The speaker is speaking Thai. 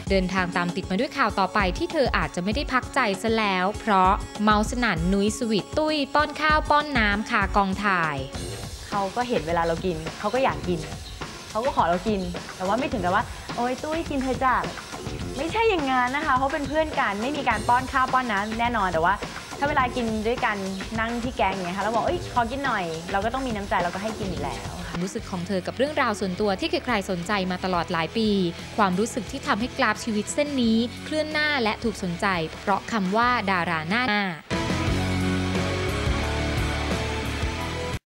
เดินทางตามติดมาด้วยข่าวต่อไปที่เธออาจจะไม่ได้พักใจซะแล้วเพราะเมาสนั่นนุ้ยสวีทตุ้ยป้อนข้าวป้อนน้ำคากองถ่ายเขาก็เห็นเวลาเรากินเขาก็อยากกินเขาก็ขอเรากินแต่ว่าไม่ถึงกับว่าโอ๊ยตุ้ยกินเธอจ้าไม่ใช่อย่างงั้นนะคะเขาเป็นเพื่อนกันไม่มีการป้อนข้าวป้อนน้ำแน่นอนแต่ว่าถ้าเวลากินด้วยกันนั่งที่แกงอย่างเงี้ยค่ะเราบอกขอกินหน่อยเราก็ต้องมีน้ำใจเราก็ให้กินอยู่แล้วรู้สึกของเธอกับเรื่องราวส่วนตัวที่ใครๆสนใจมาตลอดหลายปีความรู้สึกที่ทำให้กราฟชีวิตเส้นนี้เคลื่อนหน้าและถูกสนใจเพราะคำว่าดาราหน้า